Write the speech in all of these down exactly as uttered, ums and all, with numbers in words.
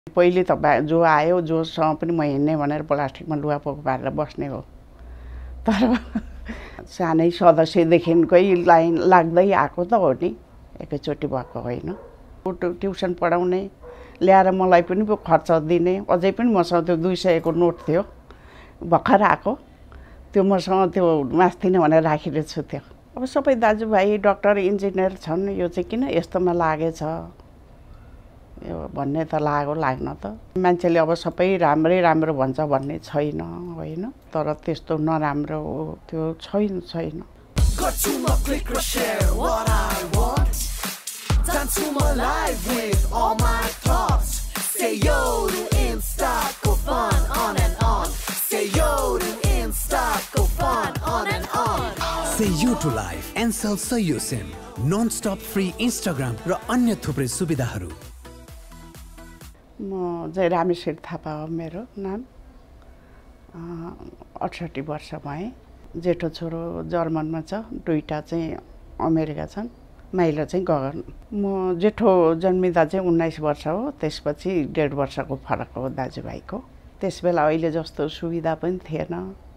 पहिले त जो आयो जोसँग पनि म हिँड्ने भनेर प्लास्टिकमा लुगा पोको पारेर बस्ने हो। तर सानै सदस्यदेखिकै लाइन लाग्दै आएको त हो नि, एकैचोटि भएको होइन। ट्युसन पढाउने ल्याएर मलाई पनि खर्च दिने, अझै पनि मसँग त्यो दुई सयको नोट थियो भर्खर आएको, त्यो मसँग त्यो मास्थिनँ भनेर राखिरहेको छु। त्यो अब सबै दाजुभाइ डक्टर इन्जिनियर छन्, यो चाहिँ किन यस्तोमा लागेछ यो भन्ने त लाग्यो लाग्न त। मान्छेले अब सबै राम्रै राम्रो भन्छ भन्ने छैन होइन, तर त्यस्तो नराम्रो हो त्यो छैन छैन। Say you to life and sell Sayo SIM, non-stop free Instagram र अन्य थुप्रै सुविधाहरू। म चाहिँ रामेश्वर थापा हो मेरो नाम। अठसट्ठी वर्ष भएँ। जेठो छोरो जर्मनमा छ, दुईटा चाहिँ अमेरिका छन्, माइलो चाहिँ गगन। म जेठो जन्मिँदा चाहिँ उन्नाइस वर्ष हो, त्यसपछि डेढ वर्षको फरक हो दाजुभाइको। त्यस बेला अहिले जस्तो सुविधा पनि थिएन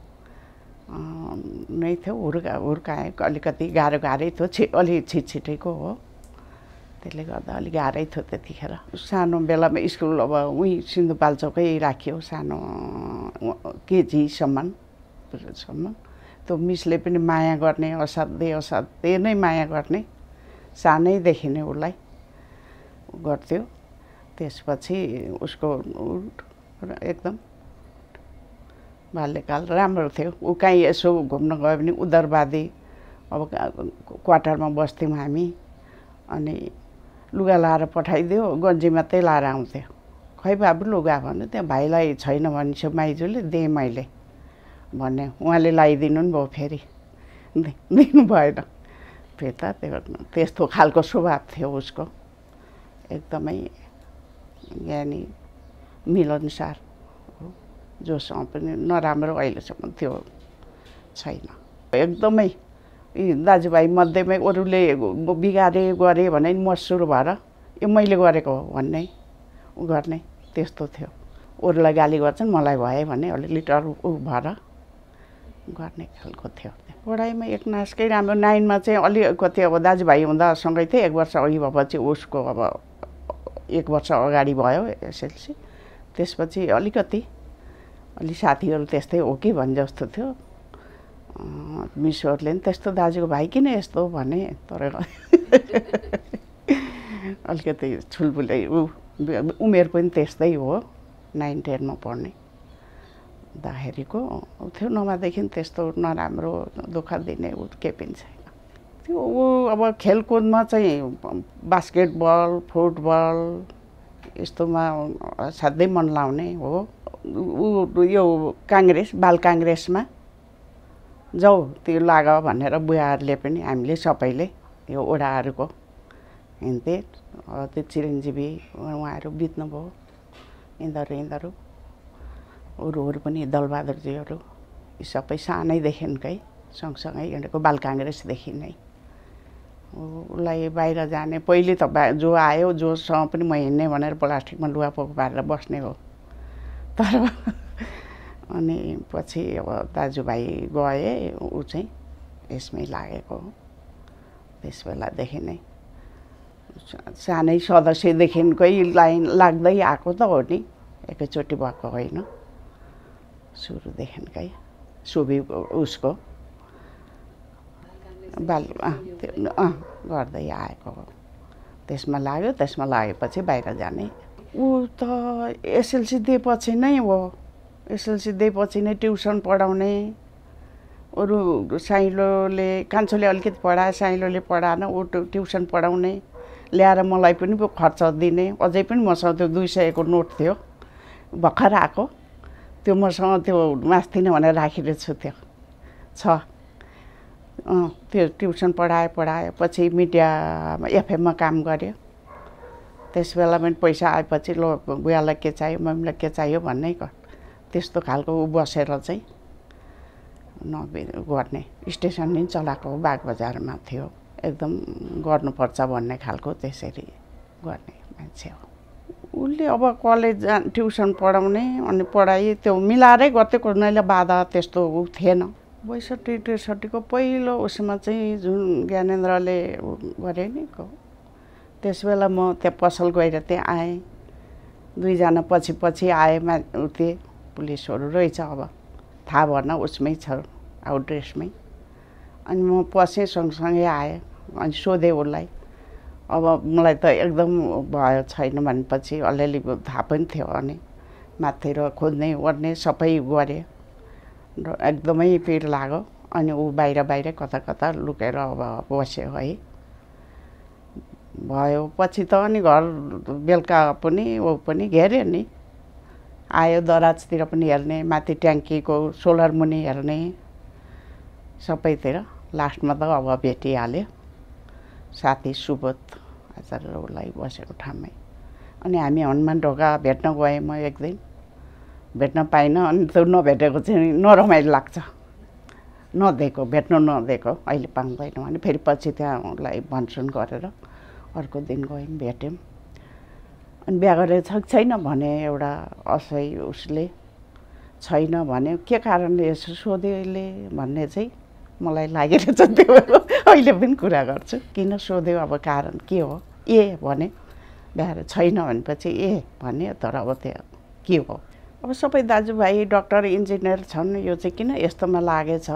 नै थियो, हुर्का हुर्काए अलिकति गाह्रो गाह्रै थियो, छि अलि छिटछिटैको हो, त्यसले गर्दा अलिक गाह्रै थियो त्यतिखेर। सानो बेलामा स्कुल अब उहीँ सिन्धुपाल्चोकै राख्यो, सानो केजीसम्म सम्म। त्यो मिसले पनि माया गर्ने, असाध्यै असाध्यै नै माया गर्ने, सानैदेखि नै उसलाई गर्थ्यो। त्यसपछि उसको एकदम बाल्यकाल राम्रो थियो। ऊ कहीँ यसो घुम्न गयो भने उदरवादी, अब क्वार्टरमा बस्थ्यौँ हामी, अनि लुगा लाएर पठाइदियो, गन्जी मात्रै लाएर आउँथ्यो। खै बाबु लुगा भन्यो, त्यहाँ भाइलाई छैन भनेपछि माइजूले दिएँ मैले भन्ने, उहाँले लगाइदिनु नि भयो, फेरि दिनु भएन फिर्ता। त्यो त्यस्तो खालको स्वभाव थियो उसको, एकदमै ज्ञानी मिलनसार, जोसँग पनि नराम्रो अहिलेसम्म त्यो छैन। एकदमै दाजुभाइ मध्येमै अरूले बिगारे गरे भने म सुरु भएर यो मैले गरेको हो भन्ने गर्ने, त्यस्तो थियो। अरूलाई गाली गर्छन्, मलाई भए भने अलिअलि डर ऊ भएर गर्ने खालको थियो। पढाइमा एक नासकै राम्रो। नाइनमा चाहिँ अलिकति अब दाजुभाइ हुँदा सँगै थिएँ, एक वर्ष अघि भएपछि उसको अब एक वर्ष अगाडि भयो एसएलसी। त्यसपछि अलिकति अलि साथीहरू त्यस्तै हो कि भने जस्तो थियो। मिसहरूले पनि त्यस्तो दाजुको भाइ किन यस्तो भने, तर अलिकति छुलबुलै ऊ उमेर पनि त्यस्तै हो, नाइन टेनमा पढ्ने दाखेरिको थियो। नभएदेखि त्यस्तो नराम्रो दुःख दिने ऊ केही पनि छैन। त्यो ऊ अब खेलकुदमा चाहिँ बास्केटबल, फुटबल यस्तोमा असाध्यै मन लाउने हो। ऊ यो काङ्ग्रेस, बाल काङ्ग्रेसमा जाऊ त्यो लाग भनेर बुवाहरूले पनि हामीले सबैले यो ओडाहरूको हिँड्थे। त्यो चिरञ्जीवी उहाँहरू बित्नुभयो, यिनीहरू यिनीहरू अरूहरू पनि दलबहादुरजीहरू यी सबै सानैदेखिकै सँगसँगै हिँडेको, बाल काङ्ग्रेसदेखि नै। उसलाई बाहिर जाने पहिले त जो आयो जोसँग पनि म हिँड्ने भनेर प्लास्टिकमा लुगा पोको पारेर बस्ने हो। तर अनि पछि अब दाजुभाइ गए, ऊ चाहिँ यसमै लागेको हो। त्यस बेलादेखि नै सानै सदस्यदेखिकै लाइन लाग्दै आएको त हो नि, एकैचोटि भएको होइन, सुरुदेखिकै सुबि उसको बाल अँ गर्दै आएको हो। त्यसमा लाग्यो, त्यसमा लागेपछि बाहिर जाने। ऊ त एसएलसी दिएपछि नै हो, एसएलसी दिएपछि नै ट्युसन पढाउने। अरू साइलोले कान्छोले अलिकति पढाए, साइलोले पढाएन, ऊ ट्युसन पढाउने, ल्याएर मलाई पनि खर्च दिने। अझै पनि मसँग त्यो दुई सयको नोट थियो भर्खर आएको, त्यो मसँग त्यो मास्थिनँ भनेर राखिरहेको छु। त्यो छ अँ त्यो ट्युसन पढाए पढाए पछि मिडियामा एफएममा काम गऱ्यो। त्यस बेला पनि पैसा आएपछि लो बुवालाई के चाहियो, मम्मीलाई के चाहियो भन्ने त्यस्तो खालको ऊ बसेर चाहिँ नबे गर्ने। स्टेसन पनि चलाएको बागबजारमा थियो, एकदम गर्नुपर्छ भन्ने खालको त्यसरी गर्ने मान्छे हो। उसले अब कलेज जा ट्युसन पढाउने अनि पढाइ त्यो मिलाएरै गर्थ्यो कुनैले बाधा त्यस्तो उ थिएन बैसठी त्रिसठीको पहिलो उसमा चाहिँ जुन ज्ञानेन्द्रले गरे नि त्यस बेला म त्यहाँ पसल गएर त्यहाँ आएँ दुईजना पछि पछि आए मा उते पुलिसहरू रहेछ अब थाहा भएन उसमै छ आउट ड्रेसमै अनि म पसेँ सँगसँगै आएँ अनि सोधेँ उसलाई अब मलाई त एकदम भयो छैन भनेपछि अलिअलि थाहा पनि थियो अनि माथितिर खोज्ने ओर्ने सबै गरेँ र एकदमै पिर लाग्यो अनि ऊ बाहिर बाहिर कता कता लुकेर अब बस्यो है भयो पछि त अनि घर बेलुका पनि ऊ पनि घेर्यो नि आयो दराजतिर पनि हेर्ने माथि ट्याङ्कीको सोलर मुनि हेर्ने सबैतिर लास्टमा त अब भेटिहाल्यो साथी सुबोध आचार्य उसलाई बसेको ठाउँमै अनि हामी हनुमान ढोका भेट्न गएँ म एक दिन भेट्न पाइनँ अनि त्यो नभेटेको चाहिँ नरमाइलो लाग्छ नदिएको भेट्नु नदिएको अहिले पाउँदैन भने फेरि पछि त्यहाँ उसलाई भनसुन गरेर अर्को दिन गयौँ भेट्यौँ अनि बिहा गरेर छ छैन भने एउटा असै उसले छैन भने के कारणले यसो सोध्योले भन्ने चाहिँ मलाई लागिरहेछ त्यो अहिले पनि कुरा गर्छु किन सोध्यो अब कारण के हो ए भने बिहा छैन भनेपछि ए भने तर अब त्यो के हो अब सबै दाजुभाइ डक्टर इन्जिनियर छन् यो चाहिँ किन यस्तोमा लागेछ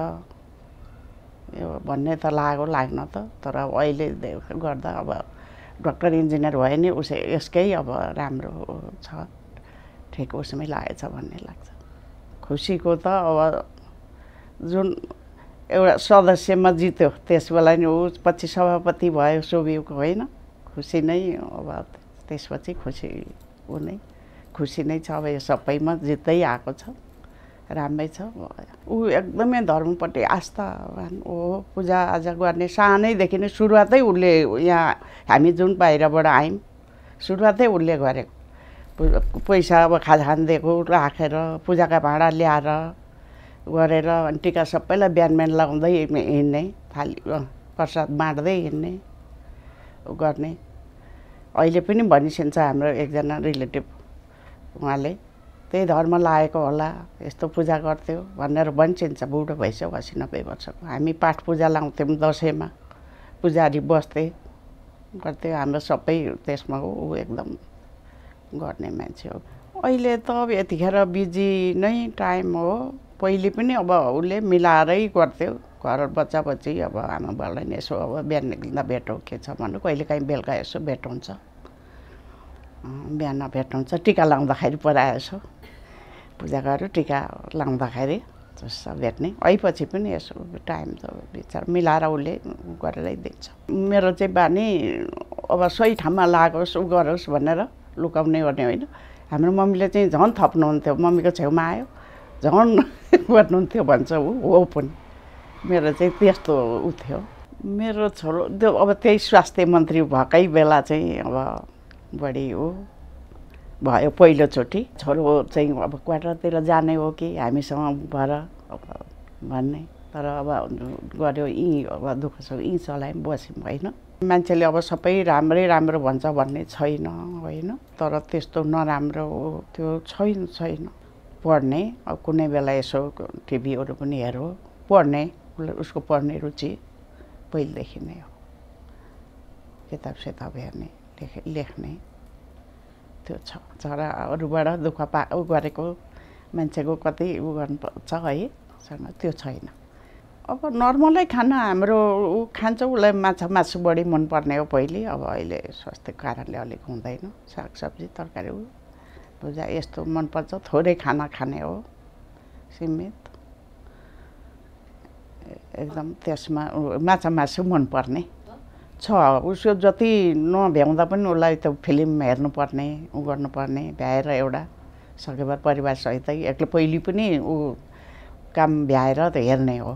यो भन्ने त लाग्यो लाग्न त तर अब अहिले गर्दा अब डक्टर इन्जिनियर भयो नि उसै यसकै अब राम्रो छ ठिक उसमै लागेछ भन्ने लाग्छ खुसीको त अब जुन एउटा सदस्यमा जित्यो त्यस बेला नि ऊ पछि सभापति भयो सोभियोको होइन खुसी नै अब त्यसपछि खुसी ऊ नै खुसी नै छ अब यो सबैमा जित्दै आएको छ राम्रै छ ऊ एकदमै धर्मपट्टि आस्थावान हो पूजाआजा गर्ने सानैदेखि नै सुरुवातै उसले यहाँ हामी जुन बाहिरबाट आयौँ सुरुवातै उसले गरेको पैसा अब खाजा खान दिएको राखेर पूजाका भाँडा ल्याएर गरेर अनि टिका सबैलाई बिहान बिहान लगाउँदै हिँड्ने थाली प्रसाद बाँड्दै हिँड्ने गर्ने अहिले पनि भनिसिन्छ हाम्रो एकजना रिलेटिभ उहाँले त्यही धर्म लागेको होला यस्तो पूजा गर्थ्यो भनेर भनिसिन्छ बुढो भइसक्यो असी नब्बे वर्षको हामी पाठ पूजा लाउँथ्यौँ दसैँमा पुजारी बस्थे गर्थ्यो हाम्रो सबै त्यसमा हो ऊ एकदम गर्ने मान्छे हो अहिले त अब यतिखेर बिजी नै टाइम हो पहिले पनि अब उसले मिलाएरै गर्थ्यो घर बच्चा बच्ची अब आमा बाउलाई नि यसो अब बिहान निक्लिँदा भेट हो के छ भन्नु कहिले काहीँ बेलुका यसो भेट हुन्छ बिहान भेट हुन्छ टिका लाउँदाखेरि परायो यसो पूजा गरेर टिका लाउँदाखेरि जस्तो भेट्ने अहिले पनि यसो टाइम त विचार मिलाएर उसले गरेरै दिन्छ मेरो चाहिँ बानी अब सही ठाउँमा लागोस् ऊ गरोस् भनेर लुकाउने गर्ने होइन हाम्रो मम्मीले चाहिँ झन् थप्नुहुन्थ्यो मम्मीको छेउमा आयो झन् गर्नुहुन्थ्यो भन्छ ऊ हो पनि मेरो चाहिँ त्यस्तो ऊ थियो मेरो छोरो त्यो अब त्यही स्वास्थ्य मन्त्री भएकै बेला चाहिँ अब बढी हो भयो पहिलोचोटि छोरो चाहिँ अब क्वार्टरतिर जाने हो कि हामीसँग भएर अब भन्ने तर अब गऱ्यो यहीँ अब दुःख छ यहीँ चलायौँ बस्यौँ होइन मान्छेले अब सबै राम्रै राम्रो भन्छ भन्ने छैन होइन तर त्यस्तो नराम्रो हो त्यो छैन छैन पढ्ने अब कुनै बेला यसो टिभीहरू पनि हेरो पढ्ने उसको पढ्ने रुचि पहिलेदेखि नै हो किताब सिताब हेर्ने लेख्ने त्यो छ तर अरूबाट दुःख पा उ गरेको मान्छेको कति उ गर्नुपर्छ है त्यो छैन अब नर्मलै खाना हाम्रो ऊ खान्छ उसलाई माछा मासु बढी मनपर्ने हो पहिले अब अहिले स्वास्थ्यको कारणले अलिक हुँदैन सागसब्जी तरकारी पूजा यस्तो मनपर्छ थोरै खाना खाने हो सीमित एकदम त्यसमा माछा मासु मनपर्ने छ उसको जति नभ्याउँदा पनि उसलाई त्यो फिल्म हेर्नुपर्ने उ गर्नुपर्ने भ्याएर एउटा सकेबार परिवारसहितै एक्लै पहिले पनि ऊ काम भ्याएर त हेर्ने हो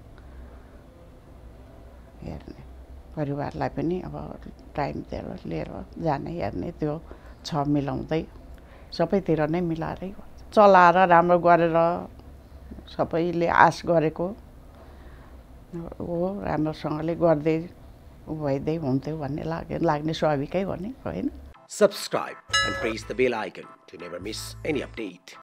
हेर्ने परिवारलाई पनि अब टाइम दिएर लिएर जाने हेर्ने त्यो छ मिलाउँदै सबैतिर नै मिलाएरै चलाएर राम्रो गरेर सबैले आश गरेको हो राम्रोसँगले गर्दै भइदिए हुन्थ्यो भन्ने लाग्यो लाग्ने स्वाभाविकै हो नि होइन subscribe and press the bell icon to never miss any update.